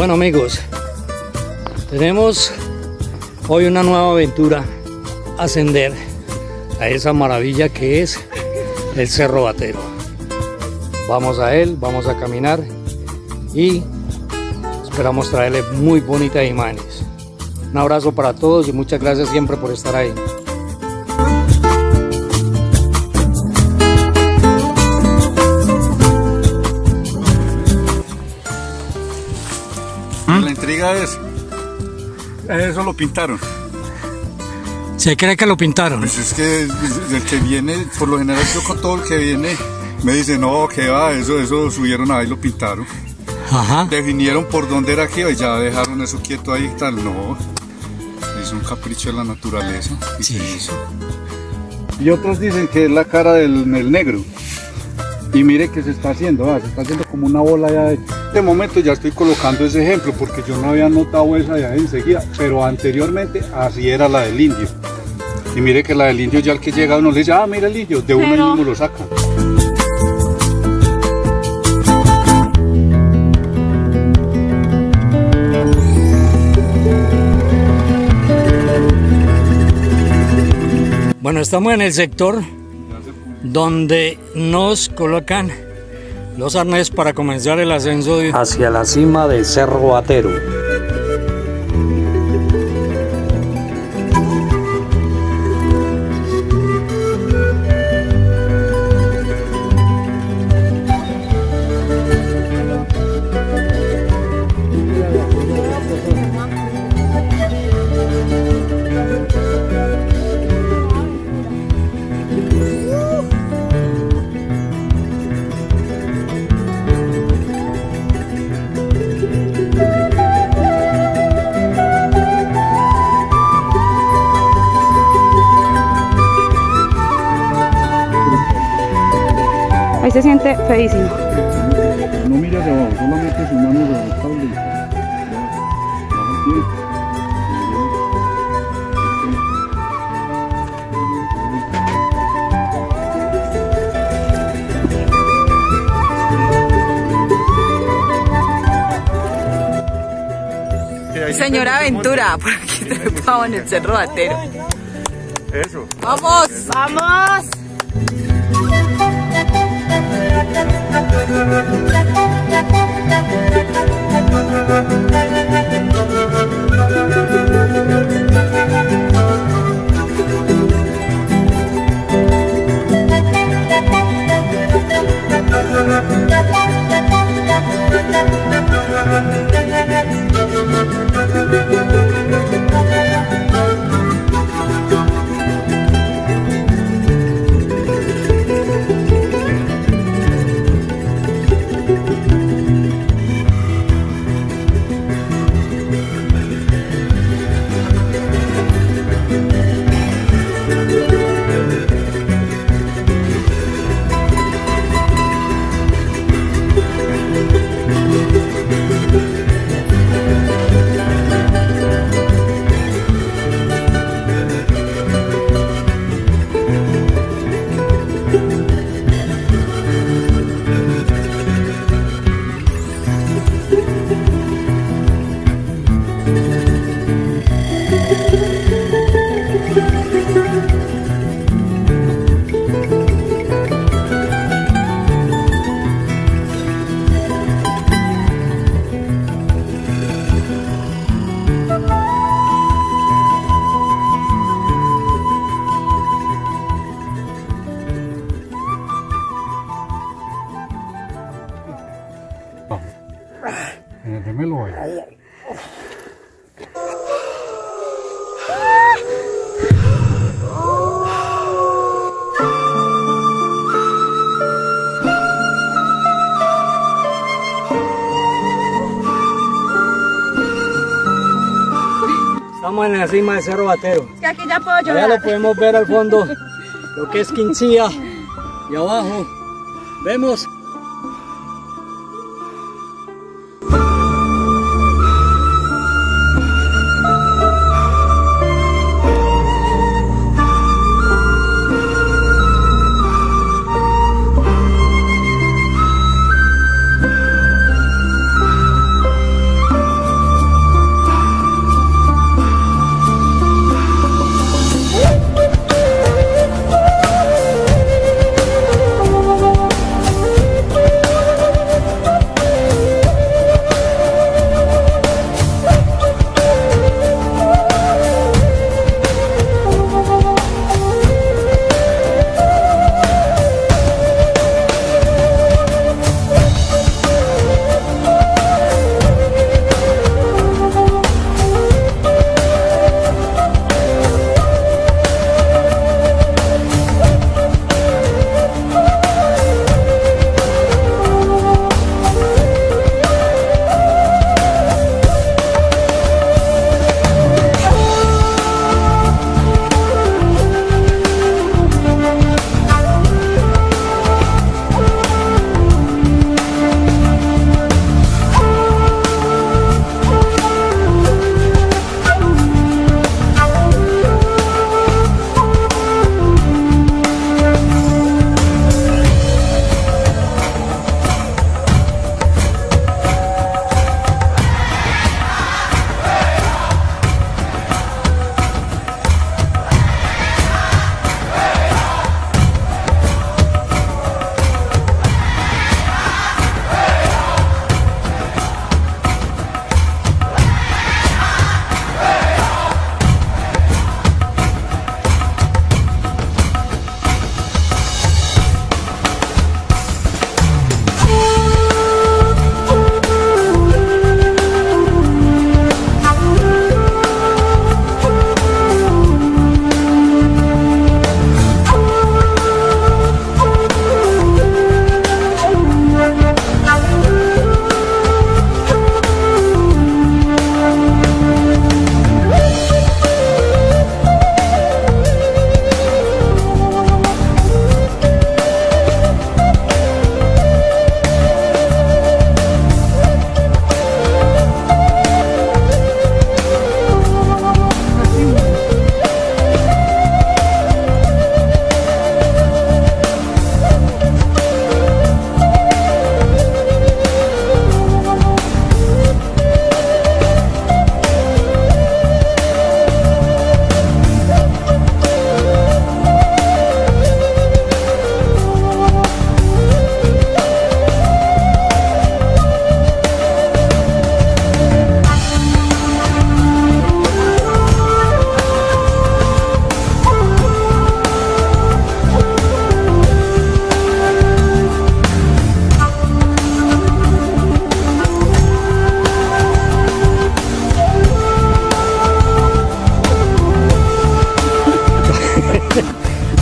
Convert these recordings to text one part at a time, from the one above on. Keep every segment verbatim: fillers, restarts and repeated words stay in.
Bueno amigos, tenemos hoy una nueva aventura, ascender a esa maravilla que es el Cerro Batero. Vamos a él, vamos a caminar y esperamos traerle muy bonitas imágenes. Un abrazo para todos y muchas gracias siempre por estar ahí. La intriga es, eso lo pintaron. ¿Se cree que lo pintaron? Pues es que el que viene, por lo general yo con todo el que viene, me dice, no, que va, eso, eso subieron ahí y lo pintaron. Ajá. Definieron por dónde era que iba y ya dejaron eso quieto ahí y tal, no. Es un capricho de la naturaleza. ¿Y sí. Y otros dicen que es la cara del, del negro. Y mire que se está haciendo, ah, se está haciendo como una bola ya. De... de momento ya estoy colocando ese ejemplo porque yo no había notado esa ya enseguida, pero anteriormente así era la del indio. Y mire que la del indio ya el que llega uno le dice, ah, mira el indio, de uno pero... mismo lo sacan. Bueno, estamos en el sector donde nos colocan los arneses para comenzar el ascenso hacia la cima del Cerro Batero. Ahí se siente feísimo. No mira de abajo, solamente su mano de respaldo. Señora Aventura, por aquí trepado en el Cerro Batero. Eso. ¡Vamos! ¡Vamos! Démelo ahí. Estamos en la cima del Cerro Batero. Es que aquí ya puedo llorar. Allá lo podemos ver al fondo, lo que es Quincía. Y abajo vemos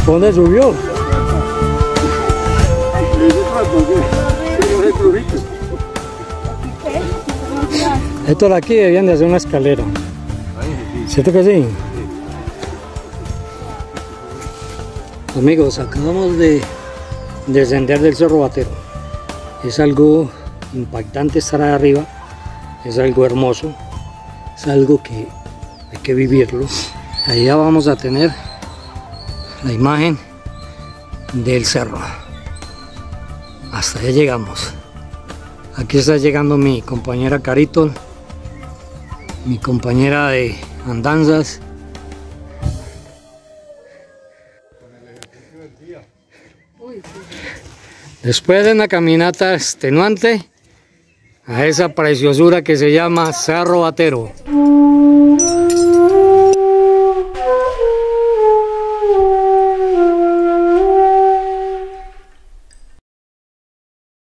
¿Dónde subió? Esto de aquí debían de hacer una escalera. ¿Cierto que sí? Amigos, acabamos de descender del Cerro Batero. Es algo impactante estar ahí arriba. Es algo hermoso. Es algo que hay que vivirlo. Allá vamos a tener la imagen del cerro. Hasta allá llegamos. Aquí está llegando mi compañera Carito, mi compañera de andanzas. Después de una caminata extenuante a esa preciosura que se llama Cerro Batero.